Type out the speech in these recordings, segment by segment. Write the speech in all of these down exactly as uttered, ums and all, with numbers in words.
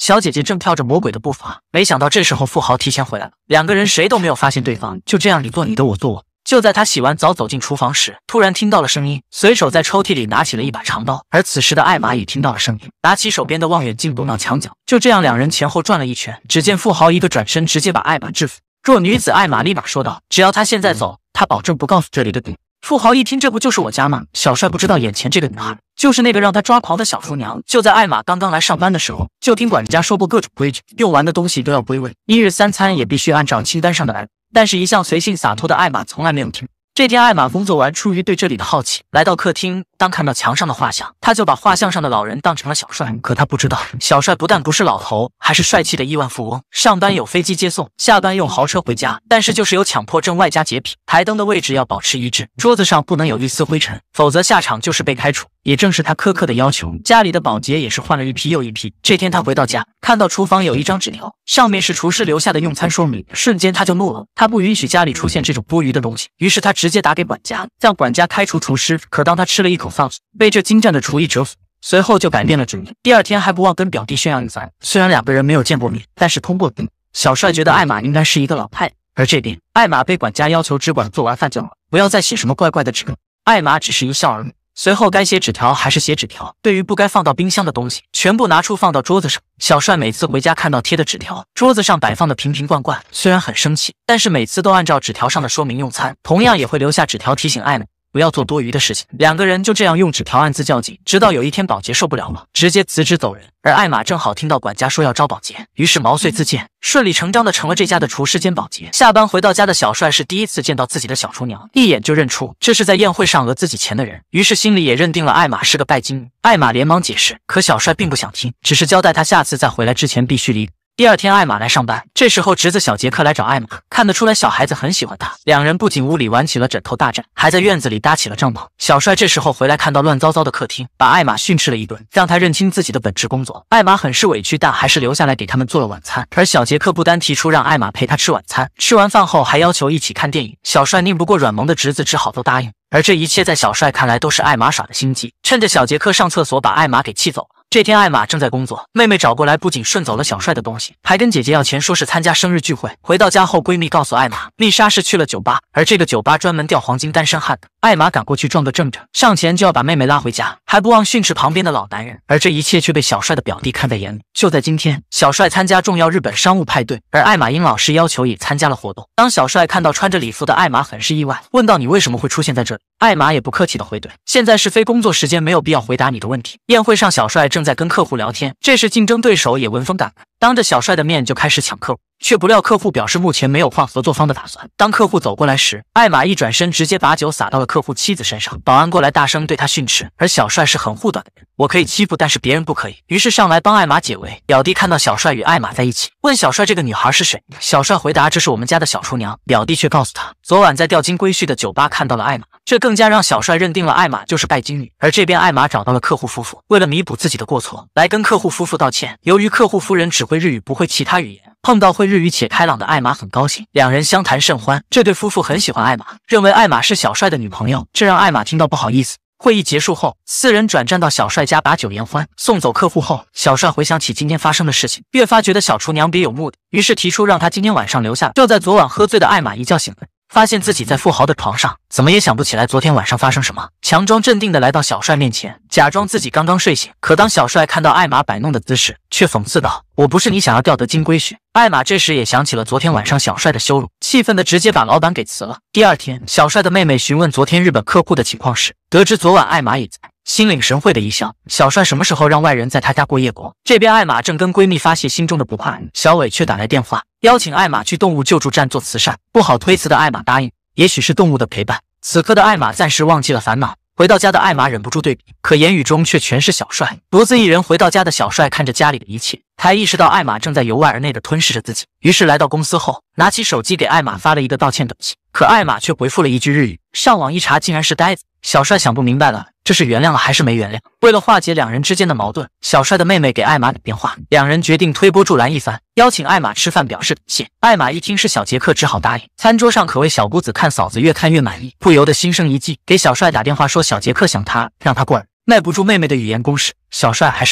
小姐姐正跳着魔鬼的步伐，没想到这时候富豪提前回来了，两个人谁都没有发现对方，就这样你做你的，我做我。就在他洗完澡走进厨房时，突然听到了声音，随手在抽屉里拿起了一把长刀。而此时的艾玛也听到了声音，拿起手边的望远镜躲到墙角。就这样，两人前后转了一圈，只见富豪一个转身，直接把艾玛制服。弱女子艾玛立马说道：“只要他现在走，他保证不告诉这里的你。”富豪一听，这不就是我家吗？小帅不知道眼前这个女孩就是那个让他抓狂的小厨娘。就在艾玛刚刚来上班的时候，就听管家说过各种规矩，用完的东西都要归位，一日三餐也必须按照清单上的来。但是一向随性洒脱的艾玛从来没有听。这天，艾玛工作完，出于对这里的好奇，来到客厅。当看到墙上的画像，他就把画像上的老人当成了小帅。可他不知道，小帅不但不是老头，还是帅气的亿万富翁。上班有飞机接送，下班用豪车回家。但是就是有强迫症外加洁癖，台灯的位置要保持一致，桌子上不能有一丝灰尘，否则下场就是被开除。也正是他苛刻的要求，家里的保洁也是换了一批又一批。这天他回到家，看到厨房有一张纸条，上面是厨师留下的用餐说明。瞬间他就怒了，他不允许家里出现这种多余的东西。于是他直接打给管家，让管家开除厨师。可当他吃了一口饭，被这精湛的厨艺折服，随后就改变了主意。第二天还不忘跟表弟炫耀一番。虽然两个人没有见过面，但是通过灯，小帅觉得艾玛应该是一个老太太。而这边艾玛被管家要求只管做完饭就好，不要再写什么怪怪的纸。艾玛只是一笑而已。随后该写纸条还是写纸条，对于不该放到冰箱的东西，全部拿出放到桌子上。小帅每次回家看到贴的纸条，桌子上摆放的瓶瓶罐罐，虽然很生气，但是每次都按照纸条上的说明用餐，同样也会留下纸条提醒艾玛不要做多余的事情。两个人就这样用纸条暗自较劲，直到有一天保洁受不了了，直接辞职走人。而艾玛正好听到管家说要招保洁，于是毛遂自荐，顺理成章的成了这家的厨师兼保洁。下班回到家的小帅是第一次见到自己的小厨娘，一眼就认出这是在宴会上讹自己钱的人，于是心里也认定了艾玛是个拜金女。艾玛连忙解释，可小帅并不想听，只是交代他下次再回来之前必须离。第二天，艾玛来上班，这时候侄子小杰克来找艾玛，看得出来小孩子很喜欢他。两人不仅屋里玩起了枕头大战，还在院子里搭起了帐篷。小帅这时候回来，看到乱糟糟的客厅，把艾玛训斥了一顿，让他认清自己的本职工作。艾玛很是委屈，但还是留下来给他们做了晚餐。而小杰克不单提出让艾玛陪他吃晚餐，吃完饭后还要求一起看电影。小帅拧不过软萌的侄子，只好都答应。而这一切在小帅看来都是艾玛耍的心机，趁着小杰克上厕所把艾玛给气走了。这天艾玛正在工作，妹妹找过来，不仅顺走了小帅的东西，还跟姐姐要钱，说是参加生日聚会。回到家后，闺蜜告诉艾玛，丽莎是去了酒吧，而这个酒吧专门钓黄金单身汉的。艾玛赶过去撞个正着，上前就要把妹妹拉回家，还不忘训斥旁边的老男人。而这一切却被小帅的表弟看在眼里。就在今天，小帅参加重要日本商务派对，而艾玛因老师要求也参加了活动。当小帅看到穿着礼服的艾玛，很是意外，问道：“你为什么会出现在这里？”艾玛也不客气的回怼：“现在是非工作时间，没有必要回答你的问题。”宴会上，小帅正在跟客户聊天，这时竞争对手也闻风赶来，当着小帅的面就开始抢客户，却不料客户表示目前没有换合作方的打算。当客户走过来时，艾玛一转身直接把酒洒到了客户妻子身上，保安过来大声对他训斥。而小帅是很护短的人，我可以欺负，但是别人不可以，于是上来帮艾玛解围。表弟看到小帅与艾玛在一起，问小帅这个女孩是谁。小帅回答这是我们家的小厨娘。表弟却告诉他昨晚在钓金龟婿的酒吧看到了艾玛，这更加让小帅认定了艾玛就是拜金女。而这边艾玛找到了客户夫妇，为了弥补自己的过错，来跟客户夫妇道歉。由于客户夫人只会日语不会其他语言，碰到会日语且开朗的艾玛很高兴，两人相谈甚欢。这对夫妇很喜欢艾玛，认为艾玛是小帅的女朋友，这让艾玛听到不好意思。会议结束后，四人转战到小帅家把酒言欢。送走客户后，小帅回想起今天发生的事情，越发觉得小厨娘别有目的，于是提出让他今天晚上留下。就在昨晚喝醉的艾玛一觉醒来，发现自己在富豪的床上，怎么也想不起来昨天晚上发生什么，强装镇定的来到小帅面前，假装自己刚刚睡醒。可当小帅看到艾玛摆弄的姿势，却讽刺道：“我不是你想要钓得金龟婿。”艾玛这时也想起了昨天晚上小帅的羞辱，气愤的直接把老板给辞了。第二天，小帅的妹妹询问昨天日本客户的情况时，得知昨晚艾玛也在，心领神会的一笑。小帅什么时候让外人在他家过夜过？这边艾玛正跟闺蜜发泄心中的不快，小伟却打来电话邀请艾玛去动物救助站做慈善。不好推辞的艾玛答应，也许是动物的陪伴。此刻的艾玛暂时忘记了烦恼。回到家的艾玛忍不住对比，可言语中却全是小帅。独自一人回到家的小帅看着家里的一切，才意识到艾玛正在由外而内的吞噬着自己。于是来到公司后，拿起手机给艾玛发了一个道歉短信。可艾玛却回复了一句日语，上网一查竟然是呆子。小帅想不明白了，这是原谅了还是没原谅？为了化解两人之间的矛盾，小帅的妹妹给艾玛打电话，两人决定推波助澜一番，邀请艾玛吃饭表示感谢。艾玛一听是小杰克，只好答应。餐桌上可谓小姑子看嫂子越看越满意，不由得心生一计，给小帅打电话说小杰克想他，让他过来。耐不住妹妹的语言攻势，小帅还是来了。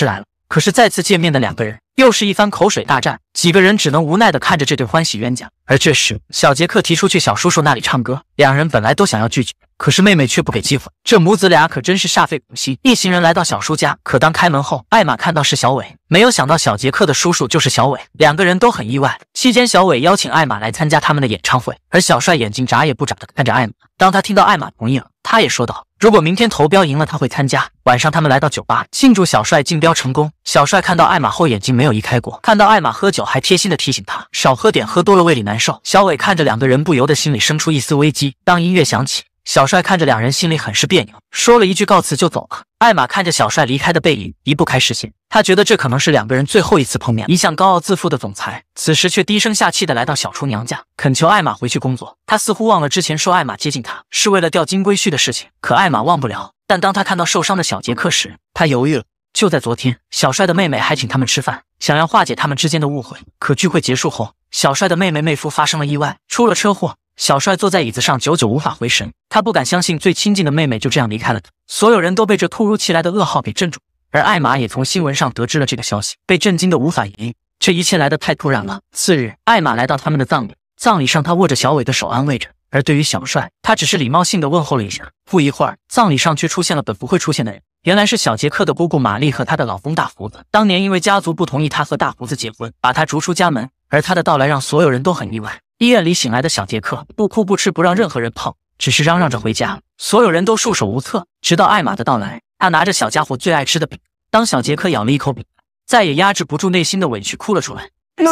可是再次见面的两个人又是一番口水大战，几个人只能无奈地看着这对欢喜冤家。而这时，小杰克提出去小叔叔那里唱歌，两人本来都想要拒绝，可是妹妹却不给机会，这母子俩可真是煞费苦心。一行人来到小叔家，可当开门后，艾玛看到是小伟，没有想到小杰克的叔叔就是小伟，两个人都很意外。期间，小伟邀请艾玛来参加他们的演唱会，而小帅眼睛眨也不眨地看着艾玛。当他听到艾玛同意了，他也说道，如果明天投标赢了，他会参加。晚上，他们来到酒吧庆祝小帅竞标成功。小帅看到艾玛后眼睛没有移开过，看到艾玛喝酒还贴心的提醒他少喝点，喝多了胃里难受。小伟看着两个人，不由得心里生出一丝危机。当音乐响起，小帅看着两人，心里很是别扭，说了一句告辞就走了。艾玛看着小帅离开的背影，移不开视线。他觉得这可能是两个人最后一次碰面。一向高傲自负的总裁，此时却低声下气的来到小厨娘家，恳求艾玛回去工作。他似乎忘了之前说艾玛接近他是为了钓金龟婿的事情，可艾玛忘不了。但当他看到受伤的小杰克时，他犹豫了。就在昨天，小帅的妹妹还请他们吃饭，想要化解他们之间的误会。可聚会结束后，小帅的妹妹妹夫发生了意外，出了车祸。小帅坐在椅子上，久久无法回神。他不敢相信最亲近的妹妹就这样离开了他。所有人都被这突如其来的噩耗给镇住，而艾玛也从新闻上得知了这个消息，被震惊的无法言语。这一切来得太突然了。次日，艾玛来到他们的葬礼，葬礼上她握着小伟的手安慰着，而对于小帅，他只是礼貌性的问候了一下。不一会儿，葬礼上却出现了本不会出现的人。原来是小杰克的姑姑玛丽和她的老公大胡子。当年因为家族不同意他和大胡子结婚，把他逐出家门，而他的到来让所有人都很意外。医院里醒来的小杰克不哭不吃，不让任何人碰，只是嚷嚷着回家。所有人都束手无策，直到艾玛的到来，他拿着小家伙最爱吃的饼。当小杰克咬了一口饼，再也压制不住内心的委屈，哭了出来。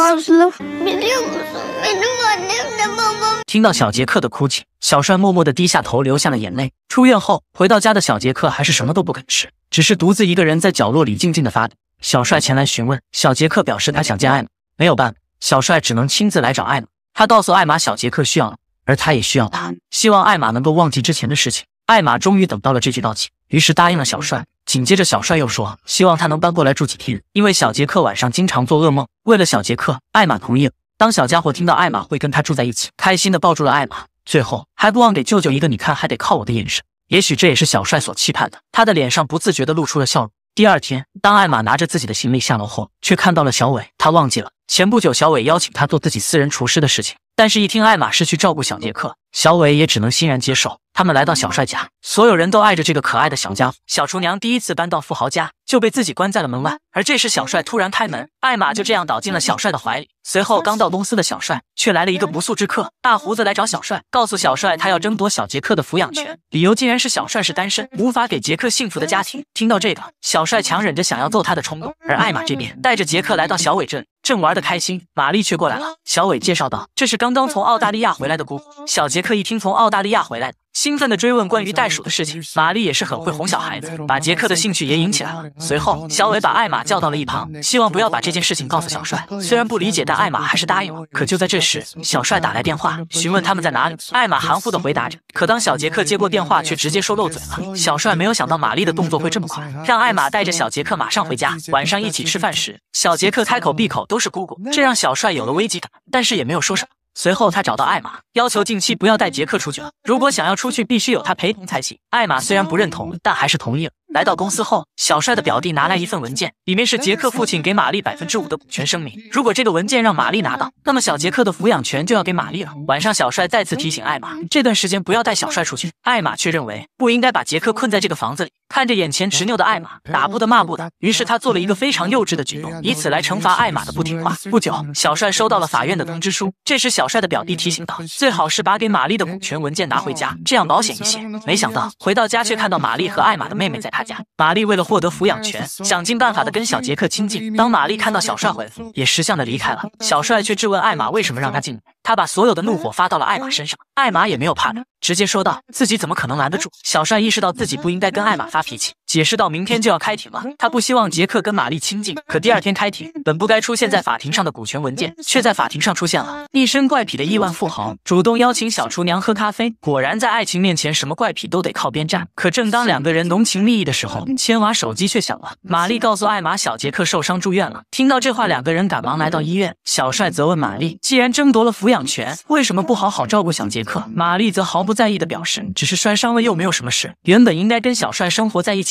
听到小杰克的哭泣，小帅默默地低下头，流下了眼泪。出院后回到家的小杰克还是什么都不肯吃，只是独自一个人在角落里静静地发抖。小帅前来询问，小杰克表示他想见艾玛，没有办法，小帅只能亲自来找艾玛。他告诉艾玛小杰克需要了，而他也需要他，希望艾玛能够忘记之前的事情。艾玛终于等到了这句道歉，于是答应了小帅。紧接着小帅又说希望他能搬过来住几天，因为小杰克晚上经常做噩梦。为了小杰克，艾玛同意了。当小家伙听到艾玛会跟他住在一起，开心地抱住了艾玛，最后还不忘给舅舅一个你看还得靠我的眼神。也许这也是小帅所期盼的，他的脸上不自觉地露出了笑容。第二天，当艾玛拿着自己的行李下楼后，却看到了小伟。他忘记了前不久小伟邀请他做自己私人厨师的事情，但是一听艾玛是去照顾小杰克，小伟也只能欣然接受。他们来到小帅家，所有人都爱着这个可爱的小家伙。小厨娘第一次搬到富豪家，就被自己关在了门外，而这时小帅突然开门，艾玛就这样倒进了小帅的怀里。随后刚到公司的小帅却来了一个不速之客，大胡子来找小帅，告诉小帅他要争夺小杰克的抚养权，理由竟然是小帅是单身，无法给杰克幸福的家庭。听到这个，小帅强忍着想要揍他的冲动，而艾玛这边带着杰克来到小伟这里，正玩得开心，玛丽却过来了。小伟介绍道，这是刚刚从澳大利亚回来的姑姑。小杰克一听从澳大利亚回来的，兴奋地追问关于袋鼠的事情。玛丽也是很会哄小孩子，把杰克的兴趣也引起来了。随后，小伟把艾玛叫到了一旁，希望不要把这件事情告诉小帅。虽然不理解，但艾玛还是答应了。可就在这时，小帅打来电话，询问他们在哪里。艾玛含糊地回答着，可当小杰克接过电话，却直接说漏嘴了。小帅没有想到玛丽的动作会这么快，让艾玛带着小杰克马上回家。晚上一起吃饭时，小杰克开口闭口都是姑姑，这让小帅有了危机感，但是也没有说什么。随后他找到艾玛，要求近期不要带杰克出去了，如果想要出去必须有他陪同才行。艾玛虽然不认同，但还是同意了。来到公司后，小帅的表弟拿来一份文件，里面是杰克父亲给玛丽百分之五的股权声明。如果这个文件让玛丽拿到，那么小杰克的抚养权就要给玛丽了。晚上，小帅再次提醒艾玛，这段时间不要带小帅出去。艾玛却认为不应该把杰克困在这个房子里。看着眼前执拗的艾玛，打不得骂不得，于是他做了一个非常幼稚的举动，以此来惩罚艾玛的不听话。不久，小帅收到了法院的通知书。这时，小帅的表弟提醒道，最好是把给玛丽的股权文件拿回家，这样保险一些。没想到回到家却看到玛丽和艾玛的妹妹在他家。玛丽为了获得抚养权，想尽办法的跟小杰克亲近。当玛丽看到小帅回来，也识相的离开了。小帅却质问艾玛为什么让他进来，他把所有的怒火发到了艾玛身上。艾玛也没有怕他，直接说道自己怎么可能拦得住。小帅意识到自己不应该跟艾玛发脾气，解释到明天就要开庭了，他不希望杰克跟玛丽亲近。可第二天开庭，本不该出现在法庭上的股权文件却在法庭上出现了。一身怪癖的亿万富豪主动邀请小厨娘喝咖啡，果然在爱情面前什么怪癖都得靠边站。可正当两个人浓情蜜意的时候，千娃手机却响了。玛丽告诉艾玛小杰克受伤住院了。听到这话，两个人赶忙来到医院。小帅责问玛丽，既然争夺了抚养权，为什么不好好照顾小杰克？玛丽则毫不在意的表示，只是摔伤了又没有什么事，原本应该跟小帅生活在一起的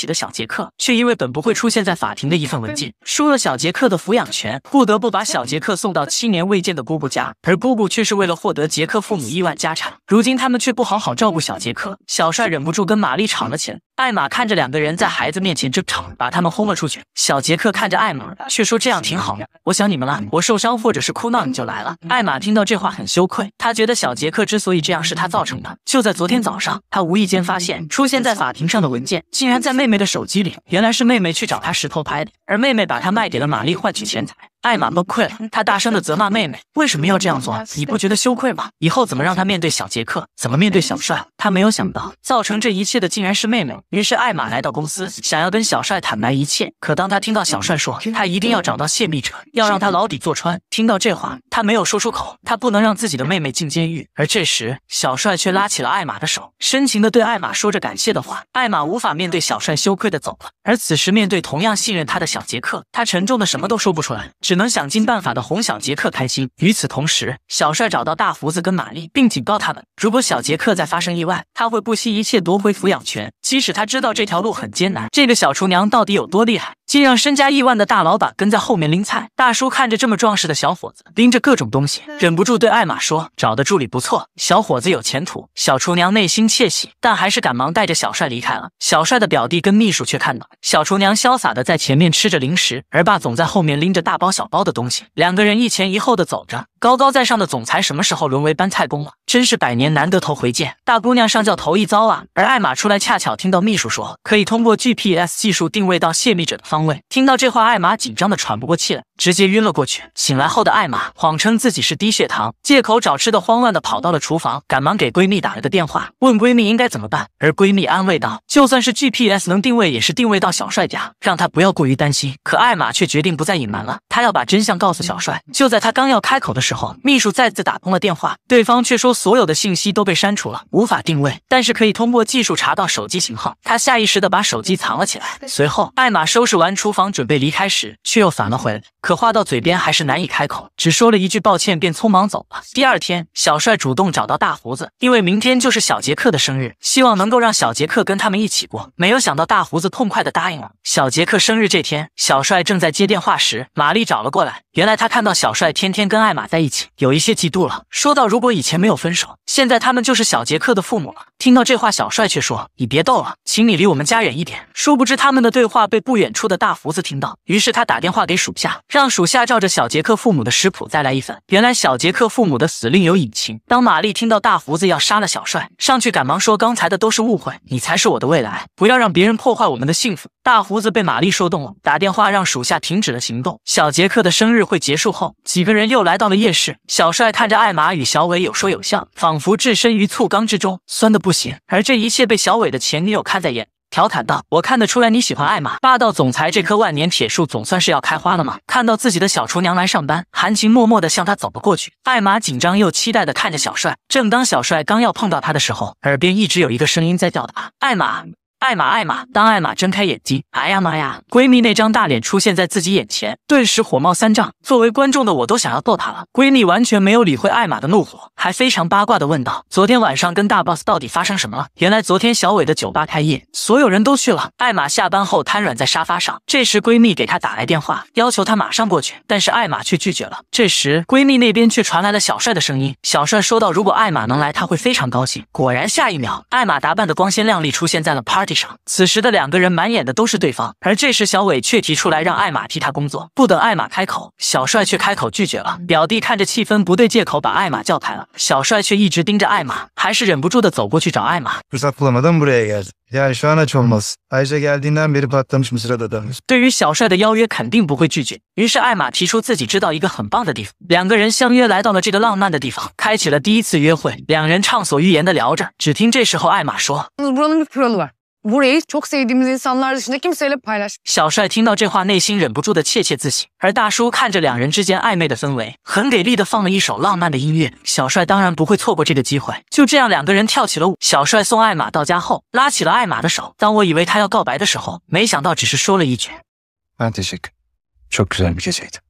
的小杰克，却因为本不会出现在法庭的一份文件，输了小杰克的抚养权，不得不把小杰克送到七年未见的姑姑家，而姑姑却是为了获得杰克父母亿万家产，如今他们却不好好照顾小杰克，小帅忍不住跟玛丽吵了起来。艾玛看着两个人在孩子面前争吵，把他们轰了出去。小杰克看着艾玛，却说这样挺好的，我想你们了，我受伤或者是哭闹你就来了。艾玛听到这话很羞愧，她觉得小杰克之所以这样是他造成的。就在昨天早上，她无意间发现出现在法庭上的文件竟然在妹妹的手机里，原来是妹妹去找她石头拍的，而妹妹把她卖给了玛丽换取钱财。艾玛崩溃了，她大声地责骂妹妹为什么要这样做，你不觉得羞愧吗？以后怎么让她面对小杰克，怎么面对小帅？她没有想到造成这一切的竟然是妹妹。于是艾玛来到公司，想要跟小帅坦白一切，可当她听到小帅说他一定要找到泄密者，要让他牢底坐穿，听到这话她没有说出口，她不能让自己的妹妹进监狱。而这时小帅却拉起了艾玛的手，深情地对艾玛说着感谢的话。艾玛无法面对小帅，羞愧地走了。而此时面对同样信任他的小杰克，他沉重的什么都说不出来，只能想尽办法的哄小杰克开心。与此同时，小帅找到大胡子跟玛丽，并警告他们，如果小杰克再发生意外，他会不惜一切夺回抚养权，即使他知道这条路很艰难。这个小厨娘到底有多厉害，竟让身家亿万的大老板跟在后面拎菜。大叔看着这么壮实的小伙子拎着各种东西，忍不住对艾玛说，找的助理不错，小伙子有前途。小厨娘内心窃喜，但还是赶忙带着小帅离开了。小帅的表弟跟秘书却看到小厨娘潇洒的在前面吃着零食，而爸总在后面拎着大包小包的东西，两个人一前一后的走着。高高在上的总裁什么时候沦为搬菜工了？真是百年难得头回见，大姑娘上轿头一遭啊！而艾玛出来恰巧听到秘书说可以通过 G P S 技术定位到泄密者的方位，听到这话艾玛紧张的喘不过气来，直接晕了过去。醒来后的艾玛谎称自己是低血糖，借口找吃的慌乱的跑到了厨房，赶忙给闺蜜打了个电话，问闺蜜应该怎么办。而闺蜜安慰道，就算是 G P S 能定位也是定位到小帅家，让她不要过于担心。可艾玛却决定不再隐瞒了，她要把真相告诉小帅。就在她刚要开口的时候，秘书再次打通了电话，对方却说所有的信息都被删除了，无法定位，但是可以通过技术查到手机型号。她下意识地把手机藏了起来。随后艾玛收拾完厨房准备离开时，却又返了回来，可话到嘴边还是难以开口，只说了一句抱歉便匆忙走了。第二天，小帅主动找到大胡子，因为明天就是小杰克的生日，希望能够让小杰克跟他们一起过。没有想到大胡子痛快地答应了。小杰克生日这天，小帅正在接电话时，玛丽找了过来。原来他看到小帅天天跟艾玛在一起，有一些嫉妒了，说到如果以前没有分手，现在他们就是小杰克的父母了。听到这话，小帅却说，你别逗了，请你离我们家远一点。殊不知他们的对话被不远处的大胡子听到，于是他打电话给属下，让属下照着小杰克父母的食谱再来一份。原来小杰克父母的死另有隐情。当玛丽听到大胡子要杀了小帅，上去赶忙说，刚才的都是误会，你才是我的未来，不要让别人破坏我们的幸福。大胡子被玛丽说动了，打电话让属下停止了行动。小杰克的生日会结束后，几个人又来到了夜市。小帅看着艾玛与小伟有说有笑，仿佛置身于醋缸之中，酸得不行。而这一切被小伟的前女友看在眼，调侃道，我看得出来你喜欢艾玛。霸道总裁这棵万年铁树总算是要开花了吗？看到自己的小厨娘来上班，含情脉脉地向他走了过去。艾玛紧张又期待地看着小帅，正当小帅刚要碰到他的时候，耳边一直有一个声音在叫他，艾玛艾玛艾玛。当艾玛睁开眼睛，哎呀妈呀，闺蜜那张大脸出现在自己眼前，顿时火冒三丈。作为观众的我都想要揍她了。闺蜜完全没有理会艾玛的怒火，还非常八卦地问道，昨天晚上跟大 boss 到底发生什么了？原来昨天小伟的酒吧开业，所有人都去了。艾玛下班后瘫软在沙发上，这时闺蜜给她打来电话，要求她马上过去，但是艾玛却拒绝了。这时闺蜜那边却传来了小帅的声音，小帅说道，如果艾玛能来他会非常高兴。果然下一秒，艾玛打扮的光鲜亮丽出现在了 party上。此时的两个人满眼的都是对方，而这时小伟却提出来让艾玛替他工作。不等艾玛开口，小帅却开口拒绝了。表弟看着气氛不对，借口把艾玛叫开了。小帅却一直盯着艾玛，还是忍不住的走过去找艾玛。 Fırsat bulamadan buraya geldim. Yani şu an aç olmaz. Ayrıca geldiğinden beri patlamış mısırada da. 对于小帅的邀约肯定不会拒绝，于是艾玛提出自己知道一个很棒的地方，两个人相约来到了这个浪漫的地方，开启了第一次约会。两人畅所欲言的聊着，只听这时候艾玛说， Buranın bir kuralı var. Burayı çok sevdiğimiz insanlar dışında kimseyle paylaş. 小帅听到这话，内心忍不住的窃窃自喜。而大叔看着两人之间暧昧的氛围，很给力的放了一首浪漫的音乐。小帅当然不会错过这个机会，就这样两个人跳起了舞。小帅送艾玛到家后，拉起了艾玛的手。当我以为他要告白的时候，没想到只是说了一句 Ben teşekkür. Çok güzel bir geceydi.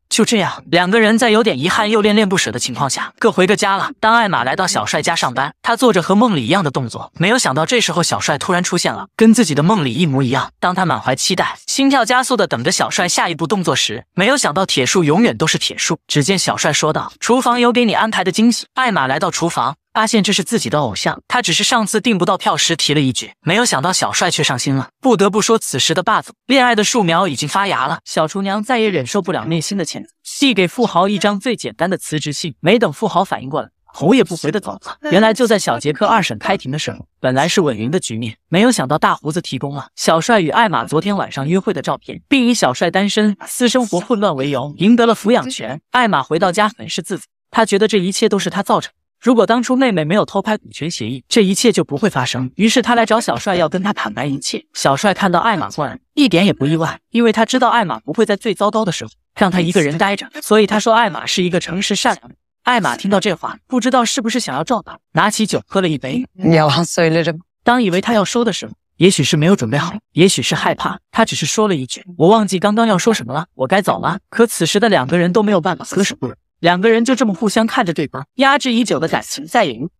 就这样，两个人在有点遗憾又恋恋不舍的情况下，各回个家了。当艾玛来到小帅家上班，他做着和梦里一样的动作，没有想到这时候小帅突然出现了，跟自己的梦里一模一样。当他满怀期待，心跳加速的等着小帅下一步动作时，没有想到铁树永远都是铁树。只见小帅说道：“厨房有给你安排的惊喜。”艾玛来到厨房，发现这是自己的偶像，他只是上次订不到票时提了一句，没有想到小帅却上心了。不得不说，此时的霸总恋爱的树苗已经发芽了。小厨娘再也忍受不了内心的谴责，递给富豪一张最简单的辞职信。没等富豪反应过来，头也不回的走了。原来就在小杰克二审开庭的时候，本来是稳赢的局面，没有想到大胡子提供了小帅与艾玛昨天晚上约会的照片，并以小帅单身、私生活混乱为由，赢得了抚养权。艾玛回到家很是自责，她觉得这一切都是她造成的。如果当初妹妹没有偷拍股权协议，这一切就不会发生。于是他来找小帅，要跟他坦白一切。小帅看到艾玛过来，一点也不意外，因为他知道艾玛不会在最糟糕的时候让他一个人待着，所以他说艾玛是一个诚实善良的人。艾玛听到这话，不知道是不是想要撞他，拿起酒喝了一杯。 Yalan söylerim。 当以为他要说的时候，也许是没有准备好，也许是害怕，他只是说了一句：“我忘记刚刚要说什么了，我该走了。”可此时的两个人都没有办法割舍不了。两个人就这么互相看着对方，压制已久的感情再也无。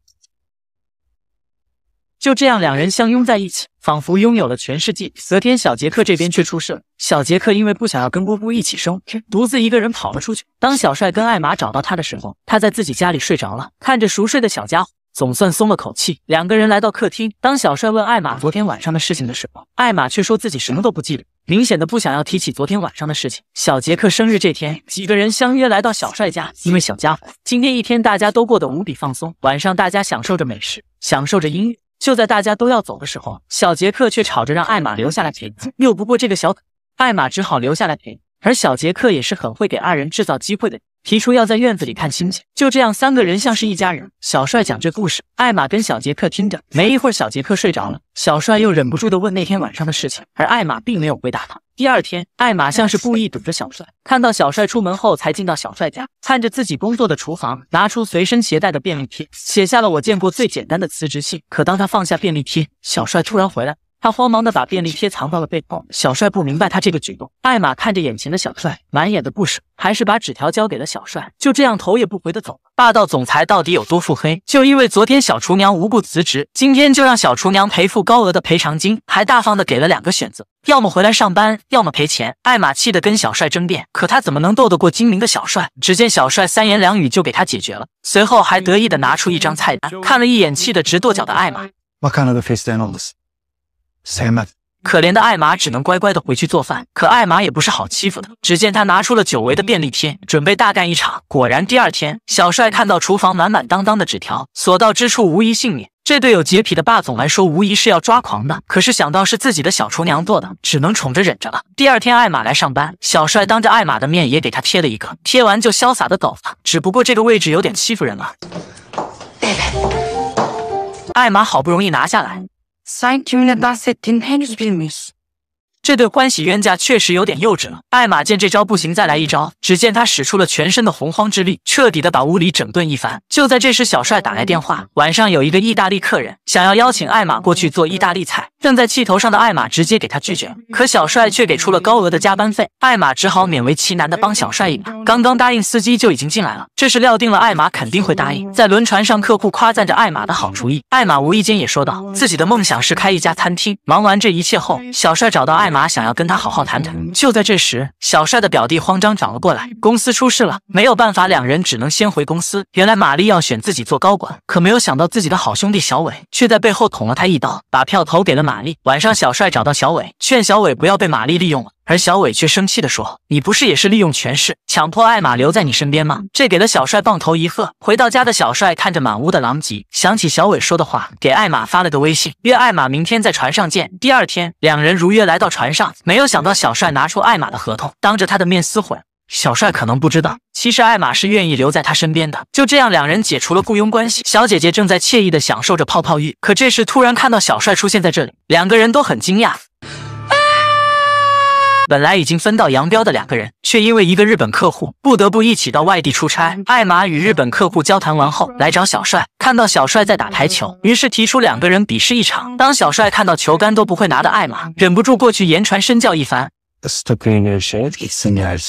就这样，两人相拥在一起，仿佛拥有了全世界。隔天，小杰克这边却出事了。小杰克因为不想要跟姑姑一起生，独自一个人跑了出去。当小帅跟艾玛找到他的时候，他在自己家里睡着了，看着熟睡的小家伙，总算松了口气。两个人来到客厅，当小帅问艾玛昨天晚上的事情的时候，艾玛却说自己什么都不记得，明显的不想要提起昨天晚上的事情。小杰克生日这天，几个人相约来到小帅家，因为小家伙今天一天大家都过得无比放松，晚上大家享受着美食，享受着音乐。就在大家都要走的时候，小杰克却吵着让艾玛留下来陪，拗不过这个小可，艾玛只好留下来陪。而小杰克也是很会给二人制造机会的，提出要在院子里看亲戚。就这样，三个人像是一家人。小帅讲这故事，艾玛跟小杰克听着。没一会儿，小杰克睡着了，小帅又忍不住的问那天晚上的事情，而艾玛并没有回答他。第二天，艾玛像是故意堵着小帅，看到小帅出门后才进到小帅家，看着自己工作的厨房，拿出随身携带的便利贴，写下了我见过最简单的辞职信。可当他放下便利贴，小帅突然回来，他慌忙的把便利贴藏到了背后。小帅不明白他这个举动，艾玛看着眼前的小帅，满眼的不舍，还是把纸条交给了小帅，就这样头也不回的走了。霸道总裁到底有多腹黑？就因为昨天小厨娘无故辞职，今天就让小厨娘赔付高额的赔偿金，还大方的给了两个选择，要么回来上班，要么赔钱。艾玛气得跟小帅争辩，可他怎么能斗得过精明的小帅？只见小帅三言两语就给他解决了，随后还得意的拿出一张菜单，看了一眼气得直跺脚的艾玛。 What kind of a fish then olmaz? Sevmem. 可怜的艾玛只能乖乖的回去做饭，可艾玛也不是好欺负的。只见他拿出了久违的便利贴，准备大干一场。果然，第二天，小帅看到厨房满满当当的纸条，所到之处无一幸免。这对有洁癖的霸总来说，无疑是要抓狂的。可是想到是自己的小厨娘做的，只能宠着忍着了。第二天，艾玛来上班，小帅当着艾玛的面也给他贴了一个，贴完就潇洒的走了。只不过这个位置有点欺负人了。艾玛好不容易拿下来。 Sen kiminle dans ettiğini henüz bilmiyorsun。 这对欢喜冤家确实有点幼稚了。艾玛见这招不行，再来一招。只见他使出了全身的洪荒之力，彻底的把屋里整顿一番。就在这时，小帅打来电话，晚上有一个意大利客人想要邀请艾玛过去做意大利菜。正在气头上的艾玛直接给他拒绝了，可小帅却给出了高额的加班费。艾玛只好勉为其难的帮小帅一把。刚刚答应司机就已经进来了，这是料定了艾玛肯定会答应。在轮船上，客户夸赞着艾玛的好厨艺，艾玛无意间也说道，自己的梦想是开一家餐厅。忙完这一切后，小帅找到艾玛。 玛想要跟他好好谈谈，就在这时，小帅的表弟慌张找了过来，公司出事了，没有办法，两人只能先回公司。原来玛丽要选自己做高管，可没有想到自己的好兄弟小伟却在背后捅了他一刀，把票投给了玛丽。晚上，小帅找到小伟，劝小伟不要被玛丽利用了。 而小伟却生气地说：“你不是也是利用权势，强迫艾玛留在你身边吗？”这给了小帅棒头一喝。回到家的小帅看着满屋的狼藉，想起小伟说的话，给艾玛发了个微信，约艾玛明天在船上见。第二天，两人如约来到船上，没有想到小帅拿出艾玛的合同，当着他的面撕毁。小帅可能不知道，其实艾玛是愿意留在他身边的。就这样，两人解除了雇佣关系。小姐姐正在惬意地享受着泡泡浴，可这时突然看到小帅出现在这里，两个人都很惊讶。 本来已经分道扬镳的两个人，却因为一个日本客户，不得不一起到外地出差。艾玛与日本客户交谈完后，来找小帅，看到小帅在打台球，于是提出两个人比试一场。当小帅看到球杆都不会拿的艾玛，忍不住过去言传身教一番。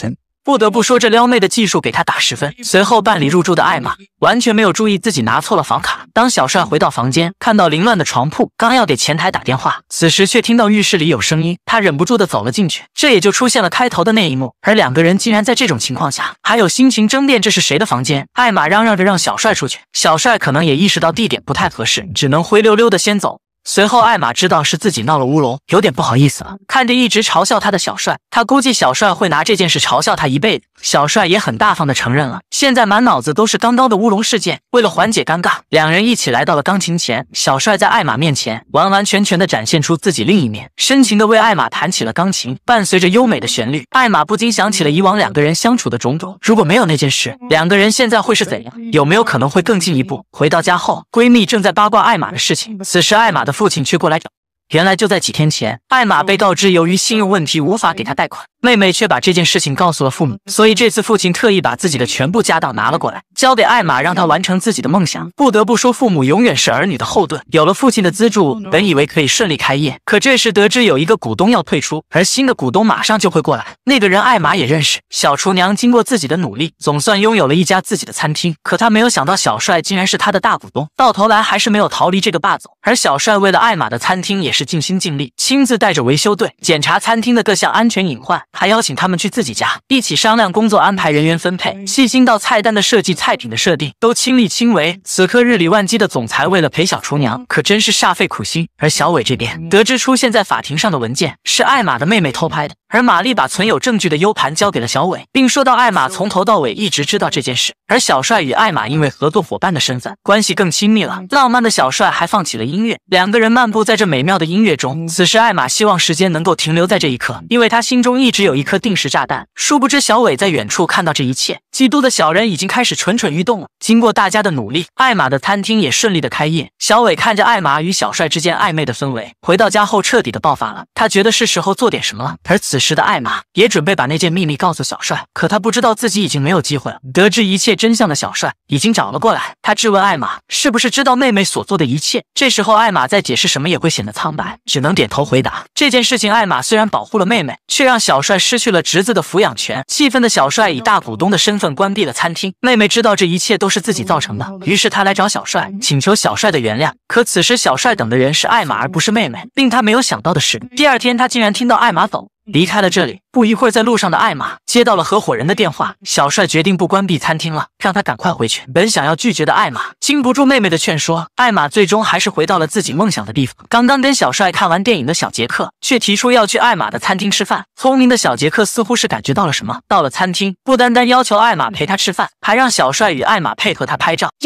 不得不说这撩妹的技术给他打十分。随后办理入住的艾玛完全没有注意自己拿错了房卡。当小帅回到房间，看到凌乱的床铺，刚要给前台打电话，此时却听到浴室里有声音，他忍不住的走了进去，这也就出现了开头的那一幕。而两个人竟然在这种情况下还有心情争辩这是谁的房间。艾玛嚷嚷着让小帅出去，小帅可能也意识到地点不太合适，只能灰溜溜的先走。随后艾玛知道是自己闹了乌龙，有点不好意思了。看着一直嘲笑他的小帅，他估计小帅会拿这件事嘲笑他一辈子。小帅也很大方的承认了，现在满脑子都是刚刚的乌龙事件。为了缓解尴尬，两人一起来到了钢琴前。小帅在艾玛面前完完全全的展现出自己另一面，深情的为艾玛弹起了钢琴，伴随着优美的旋律，艾玛不禁想起了以往两个人相处的种种。如果没有那件事，两个人现在会是怎样？有没有可能会更进一步？回到家后，闺蜜正在八卦艾玛的事情，此时艾玛的父亲却过来找。原来就在几天前，艾玛被告知由于信用问题无法给她贷款，妹妹却把这件事情告诉了父母，所以这次父亲特意把自己的全部家当拿了过来，交给艾玛，让她完成自己的梦想。不得不说，父母永远是儿女的后盾，有了父亲的资助，本以为可以顺利开业，可这时得知有一个股东要退出，而新的股东马上就会过来，那个人艾玛也认识。小厨娘经过自己的努力，总算拥有了一家自己的餐厅，可她没有想到小帅竟然是她的大股东，到头来还是没有逃离这个霸总。而小帅为了艾玛的餐厅也是尽心尽力，亲自带着维修队检查餐厅的各项安全隐患，还邀请他们去自己家一起商量工作安排、人员分配，细心到菜单的设计、菜品的设定都亲力亲为。此刻日理万机的总裁为了陪小厨娘可真是煞费苦心。而小伟这边得知出现在法庭上的文件是艾玛的妹妹偷拍的，而玛丽把存有证据的 U 盘交给了小伟，并说到艾玛从头到尾一直知道这件事。而小帅与艾玛因为合作伙伴的身份关系更亲密了，浪漫的小帅还放起了音乐，两个人漫步在这美妙的音乐中。此时艾玛希望时间能够停留在这一刻，因为她心中一直有一颗定时炸弹。殊不知小伟在远处看到这一切，嫉妒的小人已经开始蠢蠢欲动了。经过大家的努力，艾玛的餐厅也顺利的开业。小伟看着艾玛与小帅之间暧昧的氛围，回到家后彻底的爆发了，他觉得是时候做点什么了。而此时的艾玛也准备把那件秘密告诉小帅，可他不知道自己已经没有机会了。得知一切真相的小帅已经找了过来，他质问艾玛是不是知道妹妹所做的一切。这时候艾玛再解释什么也会显得苍白，只能点头回答。这件事情艾玛虽然保护了妹妹，却让小帅失去了侄子的抚养权。气愤的小帅以大股东的身份关闭了餐厅。妹妹知道这一切都是自己造成的，于是她来找小帅，请求小帅的原谅。可此时小帅等的人是艾玛而不是妹妹。令他没有想到的是，第二天他竟然听到艾玛走离开了这里。不一会儿，在路上的艾玛接到了合伙人的电话，小帅决定不关闭餐厅了，让他赶快回去。本想要拒绝的艾玛经不住妹妹的劝说，艾玛最终还是回到了自己梦想的地方。刚刚跟小帅看完电影的小杰克却提出要去艾玛的餐厅吃饭。聪明的小杰克似乎是感觉到了什么，到了餐厅不单单要求艾玛陪他吃饭，还让小帅与艾玛配合他拍照。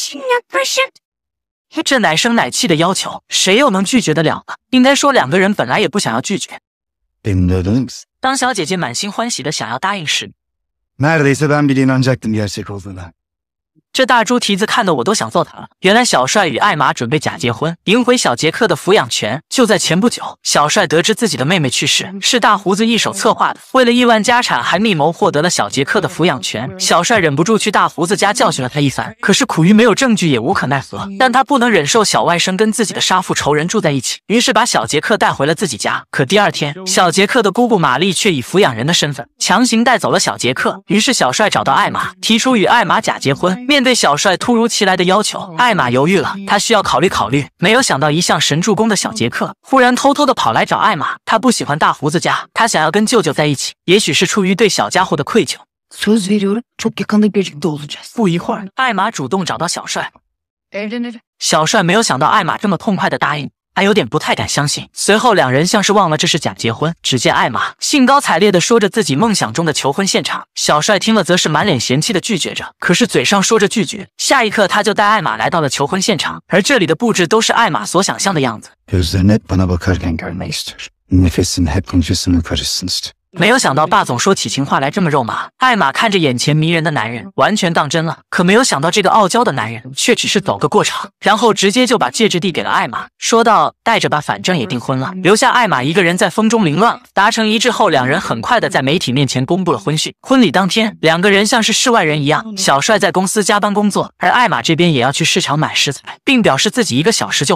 这奶声奶气的要求，谁又能拒绝得了呢？应该说两个人本来也不想要拒绝。当小姐姐满心欢喜的想要答应时， Neredeyse ben bile inanacaktım gerçek olduğuna. 这大猪蹄子看得我都想揍他了。原来小帅与艾玛准备假结婚，赢回小杰克的抚养权。就在前不久，小帅得知自己的妹妹去世，是大胡子一手策划的。为了亿万家产，还密谋获得了小杰克的抚养权。小帅忍不住去大胡子家教训了他一番，可是苦于没有证据，也无可奈何。但他不能忍受小外甥跟自己的杀父仇人住在一起，于是把小杰克带回了自己家。可第二天，小杰克的姑姑玛丽却以抚养人的身份强行带走了小杰克。于是小帅找到艾玛，提出与艾玛假结婚。面对小帅突如其来的要求，艾玛犹豫了，他需要考虑考虑。没有想到一向神助攻的小杰克忽然偷偷的跑来找艾玛。他不喜欢大胡子家，他想要跟舅舅在一起，也许是出于对小家伙的愧疚。 Söz veriyorum, çok yakında birlikte olacağız. 不一会儿，艾玛主动找到小帅。 Evlenelim. 小帅没有想到艾玛这么痛快的答应，还有点不太敢相信。随后两人像是忘了这是假结婚。只见艾玛兴高采烈地说着自己梦想中的求婚现场，小帅听了则是满脸嫌弃地拒绝着，可是嘴上说着拒绝，下一刻他就带艾玛来到了求婚现场，而这里的布置都是艾玛所想象的样子。 Gözlerini hep bana bakarken görmek istiyor. Nefesini hep kocasının karşısını istiyor. 没有想到霸总说起情话来这么肉麻，艾玛看着眼前迷人的男人，完全当真了。可没有想到这个傲娇的男人却只是走个过场，然后直接就把戒指递给了艾玛，说道：“带着吧，反正也订婚了。”留下艾玛一个人在风中凌乱了。达成一致后，两人很快的在媒体面前公布了婚讯。婚礼当天，两个人像是世外人一样。小帅在公司加班工作，而艾玛这边也要去市场买食材，并表示自己一个小时就回来。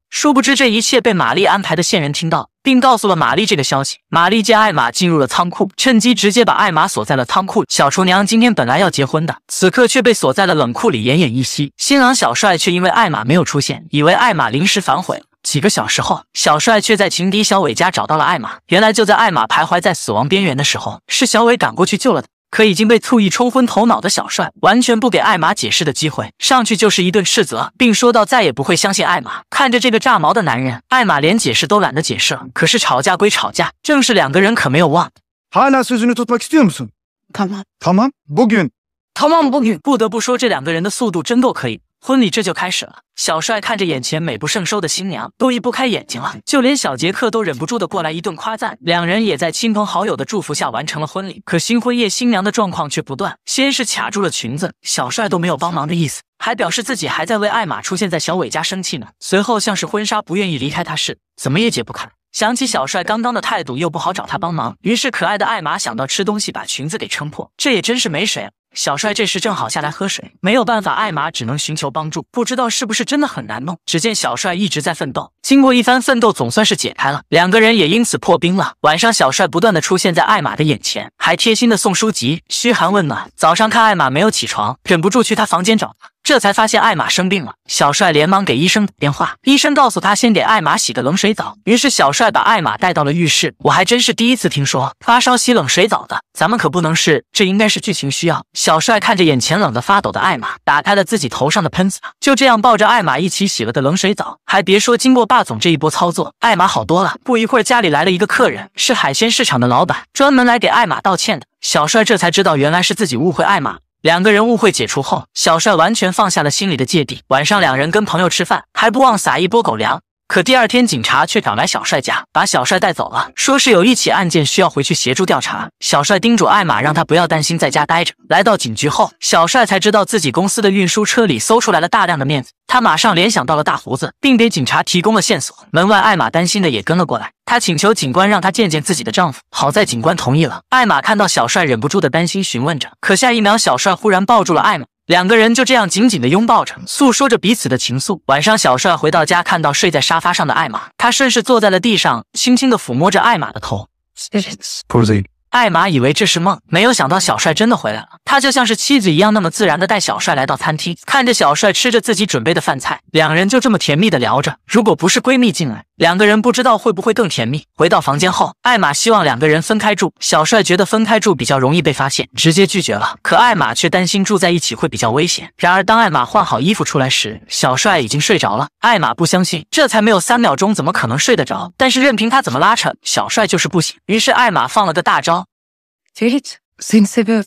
殊不知这一切被玛丽安排的线人听到，并告诉了玛丽这个消息。玛丽见艾玛进入了仓库，趁机直接把艾玛锁在了仓库。小厨娘今天本来要结婚的，此刻却被锁在了冷库里奄奄一息。新郎小帅却因为艾玛没有出现，以为艾玛临时反悔了。几个小时后，小帅却在情敌小伟家找到了艾玛。原来就在艾玛徘徊在死亡边缘的时候，是小伟赶过去救了她。可已经被醋意冲昏头脑的小帅完全不给艾玛解释的机会，上去就是一顿斥责，并说到再也不会相信艾玛。看着这个炸毛的男人，艾玛连解释都懒得解释了。可是吵架归吵架，正是两个人可没有忘。 Hala sözünü tutmak istiyor musun? Tamam. Tamam. Bugün. Tamam bugün. 不得不说，这两个人的速度真够可以。婚礼这就开始了。小帅看着眼前美不胜收的新娘，都移不开眼睛了。就连小杰克都忍不住的过来一顿夸赞。两人也在亲朋好友的祝福下完成了婚礼。可新婚夜新娘的状况却不断，先是卡住了裙子，小帅都没有帮忙的意思，还表示自己还在为艾玛出现在小伟家生气呢。随后像是婚纱不愿意离开他似的，怎么也解不开。想起小帅刚刚的态度，又不好找他帮忙，于是可爱的艾玛想到吃东西把裙子给撑破，这也真是没谁了。小帅这时正好下来喝水，没有办法，艾玛只能寻求帮助。不知道是不是真的很难弄，只见小帅一直在奋斗，经过一番奋斗，总算是解开了，两个人也因此破冰了。晚上，小帅不断的出现在艾玛的眼前，还贴心的送书籍，嘘寒问暖。早上看艾玛没有起床，忍不住去她房间找她。这才发现艾玛生病了，小帅连忙给医生打电话，医生告诉他先给艾玛洗个冷水澡。于是小帅把艾玛带到了浴室。我还真是第一次听说发烧洗冷水澡的，咱们可不能试，这应该是剧情需要。小帅看着眼前冷得发抖的艾玛，打开了自己头上的喷子，就这样抱着艾玛一起洗了个冷水澡。还别说，经过霸总这一波操作，艾玛好多了。不一会儿，家里来了一个客人，是海鲜市场的老板，专门来给艾玛道歉的。小帅这才知道，原来是自己误会艾玛。两个人误会解除后，小帅完全放下了心里的芥蒂。晚上两人跟朋友吃饭，还不忘撒一波狗粮。可第二天警察却找来小帅家，把小帅带走了，说是有一起案件需要回去协助调查。小帅叮嘱艾玛让他不要担心，在家待着。来到警局后，小帅才知道自己公司的运输车里搜出来了大量的面子，他马上联想到了大胡子，并给警察提供了线索。门外艾玛担心的也跟了过来，她请求警官让她见见自己的丈夫。好在警官同意了。艾玛看到小帅，忍不住的担心询问着，可下一秒小帅忽然抱住了艾玛。两个人就这样紧紧的拥抱着，诉说着彼此的情愫。晚上，小帅回到家，看到睡在沙发上的艾玛，他顺势坐在了地上，轻轻的抚摸着艾玛的头。艾玛以为这是梦，没有想到小帅真的回来了。他就像是妻子一样，那么自然的带小帅来到餐厅，看着小帅吃着自己准备的饭菜，两人就这么甜蜜的聊着。如果不是闺蜜进来，两个人不知道会不会更甜蜜。回到房间后，艾玛希望两个人分开住，小帅觉得分开住比较容易被发现，直接拒绝了。可艾玛却担心住在一起会比较危险。然而当艾玛换好衣服出来时，小帅已经睡着了。艾玛不相信，这才没有三秒钟，怎么可能睡得着？但是任凭他怎么拉扯，小帅就是不行。于是艾玛放了个大招。 Ferit, seni seviyorum.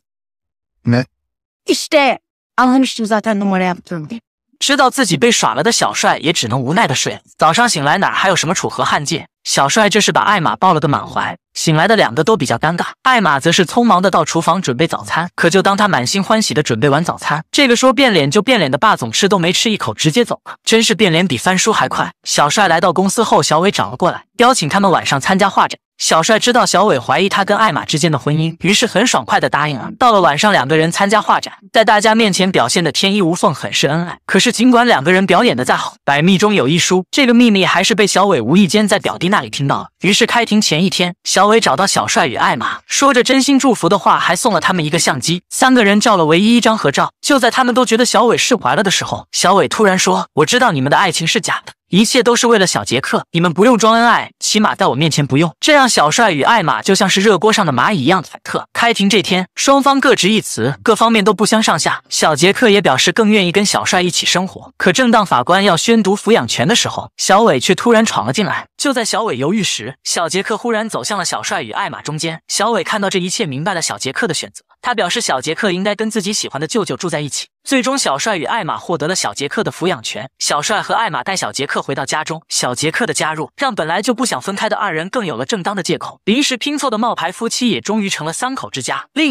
Ne? İşte anlamıştım zaten numara yaptığını. 知道自己被耍了的小帅也只能无奈的睡了。早上醒来，哪还有什么楚河汉界？小帅这是把艾玛抱了个满怀。醒来的两个都比较尴尬，艾玛则是匆忙的到厨房准备早餐。可就当他满心欢喜的准备完早餐，这个说变脸就变脸的霸总吃都没吃一口，直接走了。真是变脸比翻书还快。小帅来到公司后，小伟找了过来，邀请他们晚上参加画展。小帅知道小伟怀疑他跟艾玛之间的婚姻，于是很爽快的答应了。到了晚上，两个人参加画展，在大家面前表现的天衣无缝，很是恩爱。可是尽管两个人表演的再好，百密中有一疏，这个秘密还是被小伟无意间在表弟那里听到了。于是开庭前一天，小伟找到小帅与艾玛，说着真心祝福的话，还送了他们一个相机。三个人照了唯一一张合照。就在他们都觉得小伟释怀了的时候，小伟突然说：“我知道你们的爱情是假的。”一切都是为了小杰克，你们不用装恩爱，起码在我面前不用。这让小帅与艾玛就像是热锅上的蚂蚁一样忐忑。开庭这天，双方各执一词，各方面都不相上下。小杰克也表示更愿意跟小帅一起生活。可正当法官要宣读抚养权的时候，小伟却突然闯了进来。就在小伟犹豫时，小杰克忽然走向了小帅与艾玛中间。小伟看到这一切，明白了小杰克的选择。他表示小杰克应该跟自己喜欢的舅舅住在一起。最终，小帅与艾玛获得了小杰克的抚养权。小帅和艾玛带小杰克回到家中，小杰克的加入让本来就不想分开的二人更有了正当的借口。临时拼凑的冒牌夫妻也终于成了三口之家。另一边，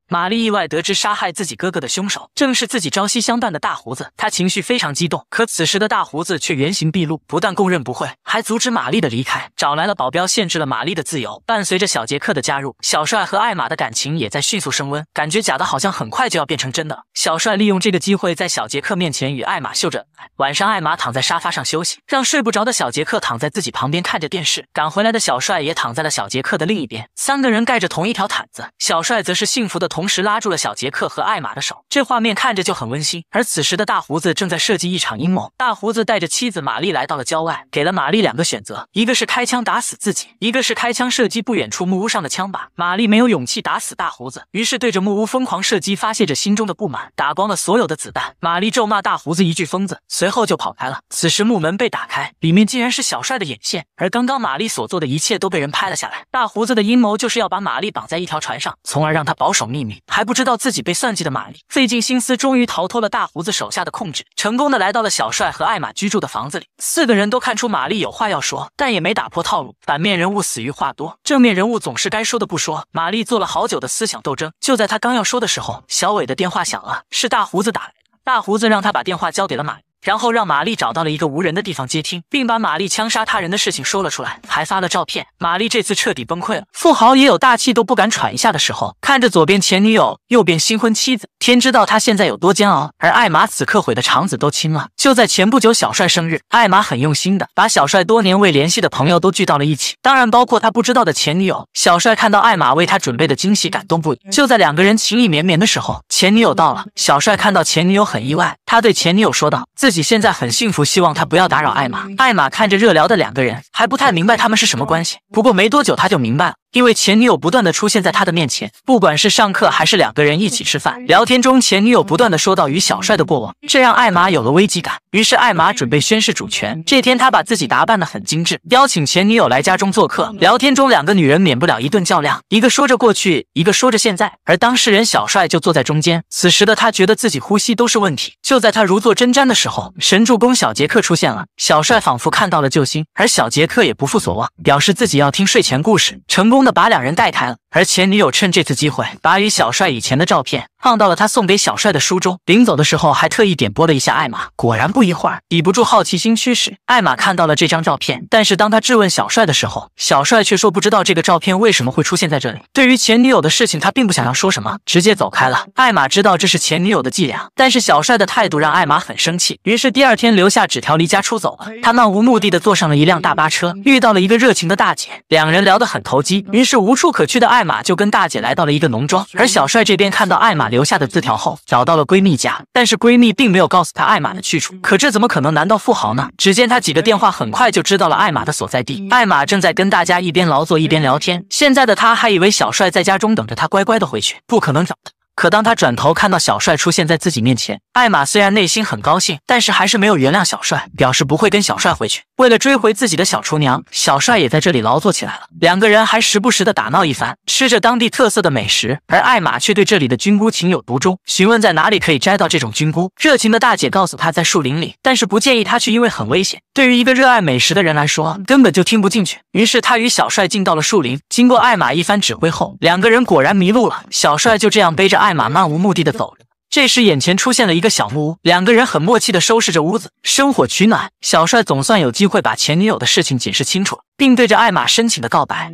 玛丽意外得知杀害自己哥哥的凶手正是自己朝夕相伴的大胡子，她情绪非常激动。可此时的大胡子却原形毕露，不但供认不讳，还阻止玛丽的离开，找来了保镖限制了玛丽的自由。伴随着小杰克的加入，小帅和艾玛的感情也在迅速升温，感觉假的好像很快就要变成真的。小帅利用这个机会在小杰克面前与艾玛秀着恩爱。晚上艾玛躺在沙发上休息，让睡不着的小杰克躺在自己旁边看着电视。赶回来的小帅也躺在了小杰克的另一边，三个人盖着同一条毯子。小帅则是幸福的同时拉住了小杰克和艾玛的手，这画面看着就很温馨。而此时的大胡子正在设计一场阴谋。大胡子带着妻子玛丽来到了郊外，给了玛丽两个选择，一个是开枪打死自己，一个是开枪射击不远处木屋上的枪靶。玛丽没有勇气打死大胡子，于是对着木屋疯狂射击，发泄着心中的不满，打光了所有的子弹。玛丽咒骂大胡子一句疯子，随后就跑开了。此时木门被打开，里面竟然是小帅的眼线，而刚刚玛丽所做的一切都被人拍了下来。大胡子的阴谋就是要把玛丽绑在一条船上，从而让她保守秘密。还不知道自己被算计的玛丽费尽心思，终于逃脱了大胡子手下的控制，成功的来到了小帅和艾玛居住的房子里。四个人都看出玛丽有话要说，但也没打破套路。反面人物死于话多，正面人物总是该说的不说。玛丽做了好久的思想斗争，就在她刚要说的时候，小伟的电话响了，是大胡子打来的。大胡子让他把电话交给了玛丽，然后让玛丽找到了一个无人的地方接听，并把玛丽枪杀他人的事情说了出来，还发了照片。玛丽这次彻底崩溃了，富豪也有大气都不敢喘一下的时候，看着左边前女友，右边新婚妻子，天知道他现在有多煎熬。而艾玛此刻悔的肠子都青了。就在前不久小帅生日，艾玛很用心的把小帅多年未联系的朋友都聚到了一起，当然包括他不知道的前女友。小帅看到艾玛为他准备的惊喜感动不已。就在两个人情意绵绵的时候，前女友到了。小帅看到前女友很意外，他对前女友说道，自己现在很幸福，希望他不要打扰艾玛。艾玛看着热聊的两个人，还不太明白他们是什么关系，不过没多久他就明白了。因为前女友不断的出现在他的面前，不管是上课还是两个人一起吃饭，聊天中前女友不断的说到与小帅的过往，这让艾玛有了危机感。于是艾玛准备宣誓主权。这天他把自己打扮得很精致，邀请前女友来家中做客。聊天中两个女人免不了一顿较量，一个说着过去，一个说着现在，而当事人小帅就坐在中间。此时的他觉得自己呼吸都是问题。就在他如坐针毡的时候，神助攻小杰克出现了。小帅仿佛看到了救星，而小杰克也不负所望，表示自己要听睡前故事，成功的把两人带开了。而前女友趁这次机会，把与小帅以前的照片放到了他送给小帅的书中。临走的时候还特意点拨了一下艾玛。果然不一会儿，抵不住好奇心驱使，艾玛看到了这张照片。但是当他质问小帅的时候，小帅却说不知道这个照片为什么会出现在这里。对于前女友的事情，他并不想要说什么，直接走开了。艾玛知道这是前女友的伎俩，但是小帅的态度让艾玛很生气，于是第二天留下纸条离家出走了。他漫无目的的坐上了一辆大巴车，遇到了一个热情的大姐，两人聊得很投机，于是无处可去的艾玛就跟大姐来到了一个农庄。而小帅这边看到艾玛留下的字条后，找到了闺蜜家，但是闺蜜并没有告诉他艾玛的去处。可这怎么可能？难道富豪呢？只见他几个电话很快就知道了艾玛的所在地。艾玛正在跟大家一边劳作一边聊天，现在的他还以为小帅在家中等着他乖乖的回去，不可能找的。可当他转头看到小帅出现在自己面前，艾玛虽然内心很高兴，但是还是没有原谅小帅，表示不会跟小帅回去。为了追回自己的小厨娘，小帅也在这里劳作起来了。两个人还时不时的打闹一番，吃着当地特色的美食，而艾玛却对这里的菌菇情有独钟，询问在哪里可以摘到这种菌菇。热情的大姐告诉他在树林里，但是不建议他去，因为很危险。对于一个热爱美食的人来说，根本就听不进去。于是他与小帅进到了树林，经过艾玛一番指挥后，两个人果然迷路了。小帅就这样背着艾玛漫无目的的走着。这时眼前出现了一个小木屋，两个人很默契的收拾着屋子，生火取暖。小帅总算有机会把前女友的事情解释清楚，并对着艾玛深情的告白。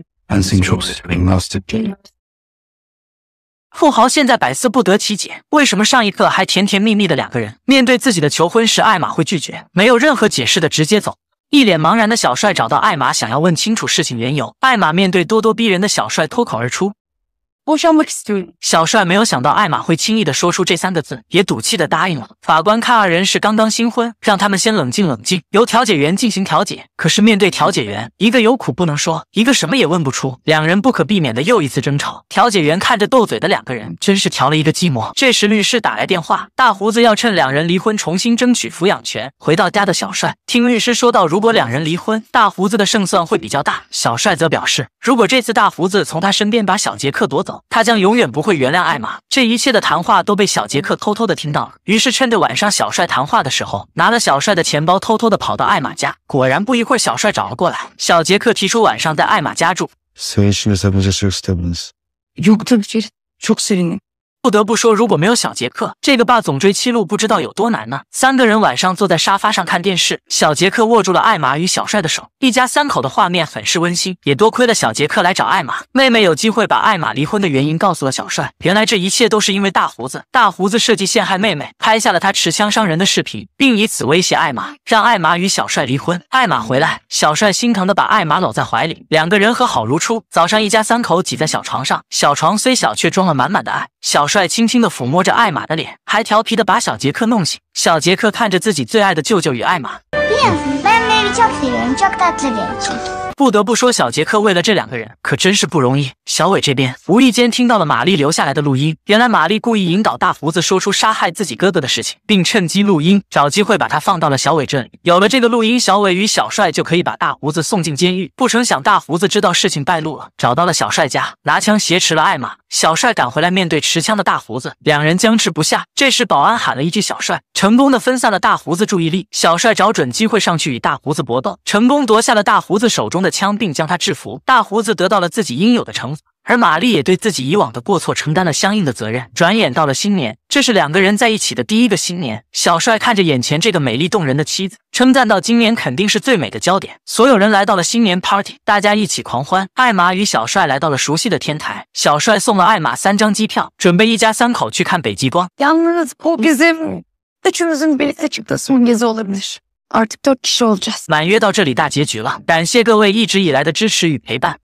富豪现在百思不得其解，为什么上一刻还甜甜蜜蜜的两个人，面对自己的求婚时艾玛会拒绝，没有任何解释的直接走。一脸茫然的小帅找到艾玛，想要问清楚事情缘由。艾玛面对咄咄逼人的小帅脱口而出 Boşanmak istiyorum。 小帅没有想到艾玛会轻易的说出这三个字，也赌气的答应了。法官看二人是刚刚新婚，让他们先冷静冷静，由调解员进行调解。可是面对调解员，一个有苦不能说，一个什么也问不出，两人不可避免的又一次争吵。调解员看着斗嘴的两个人，真是调了一个寂寞。这时律师打来电话，大胡子要趁两人离婚重新争取抚养权。回到家的小帅听律师说到，如果两人离婚，大胡子的胜算会比较大。小帅则表示，如果这次大胡子从他身边把小杰克夺走，他将永远不会原谅艾玛。这一切的谈话都被小杰克偷偷的听到了，于是趁着晚上小帅谈话的时候，拿了小帅的钱包，偷偷的跑到艾玛家。果然不一会儿，小帅找了过来，小杰克提出晚上在艾玛家住。 Yok tabii ki. Çok sevindim. 不得不说，如果没有小杰克，这个霸总追妻路不知道有多难呢。三个人晚上坐在沙发上看电视，小杰克握住了艾玛与小帅的手，一家三口的画面很是温馨。也多亏了小杰克来找艾玛，妹妹有机会把艾玛离婚的原因告诉了小帅。原来这一切都是因为大胡子，大胡子设计陷害妹妹，拍下了他持枪伤人的视频，并以此威胁艾玛，让艾玛与小帅离婚。艾玛回来，小帅心疼的把艾玛搂在怀里，两个人和好如初。早上一家三口挤在小床上，小床虽小却装了满满的爱。小帅轻轻地抚摸着艾玛的脸，还调皮地把小杰克弄醒。小杰克看着自己最爱的舅舅与艾玛， Biliyor musun? Ben Mary çok seviyorum. Çok tatlı genç. 不得不说，小杰克为了这两个人可真是不容易。小伟这边无意间听到了玛丽留下来的录音，原来玛丽故意引导大胡子说出杀害自己哥哥的事情，并趁机录音，找机会把他放到了小伟这里。有了这个录音，小伟与小帅就可以把大胡子送进监狱。不成想大胡子知道事情败露了，找到了小帅家，拿枪挟持了艾玛。小帅赶回来面对持枪的大胡子，两人僵持不下。这时保安喊了一句小帅，成功的分散了大胡子注意力。小帅找准机会上去与大胡子搏斗，成功夺下了大胡子手中的枪，并将他制服。大胡子得到了自己应有的惩罚，而玛丽也对自己以往的过错承担了相应的责任。转眼到了新年，这是两个人在一起的第一个新年。小帅看着眼前这个美丽动人的妻子，称赞到今年肯定是最美的焦点。所有人来到了新年 party， 大家一起狂欢。艾玛与小帅来到了熟悉的天台，小帅送了艾玛三张机票，准备一家三口去看北极光。 Yalnız bu bizim üçümüzün birlikte çıktığı son gezi olabilir. Artık dört kişi olacağız. 满约到这里大结局了，感谢各位一直以来的支持与陪伴。